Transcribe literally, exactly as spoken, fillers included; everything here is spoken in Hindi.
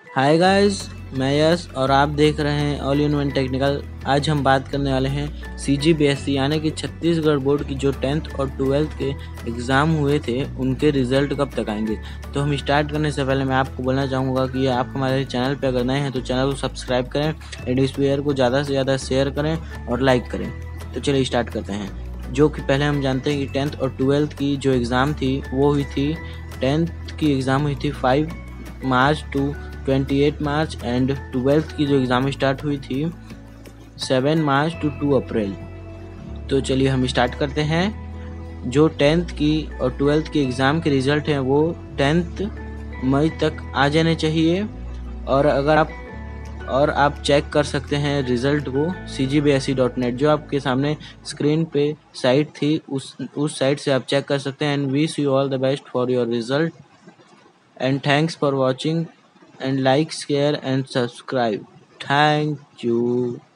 हाय गाइस, मैं यश और आप देख रहे हैं ऑल इन वन टेक्निकल। आज हम बात करने वाले हैं सी जी बी एस ई यानी कि छत्तीसगढ़ बोर्ड की जो टेंथ और ट्वेल्थ के एग्ज़ाम हुए थे उनके रिज़ल्ट कब तक आएंगे। तो हम स्टार्ट करने से पहले मैं आपको बोलना चाहूँगा कि आप हमारे चैनल पर अगर नए हैं तो चैनल को सब्सक्राइब करें एंड इस वीडियो को ज़्यादा से ज़्यादा शेयर करें और लाइक करें। तो चलिए स्टार्ट करते हैं। जो कि पहले हम जानते हैं कि टेंथ और ट्वेल्थ की जो एग्ज़ाम थी वो हुई थी, टेंथ की एग्ज़ाम हुई थी फाइव मार्च टू अट्ठाईस मार्च एंड ट्वेल्थ की जो एग्ज़ाम स्टार्ट हुई थी सात मार्च टू दो अप्रैल। तो चलिए हम स्टार्ट करते हैं। जो टेंथ की और ट्वेल्थ की एग्ज़ाम के रिज़ल्ट हैं वो टेंथ मई तक आ जाने चाहिए। और अगर आप और आप चेक कर सकते हैं रिज़ल्ट को C G B S E dot net, जो आपके सामने स्क्रीन पे साइट थी उस उस साइट से आप चेक कर सकते हैं। And wish you all the best for your result and thanks for watching and like, share and subscribe. Thank you.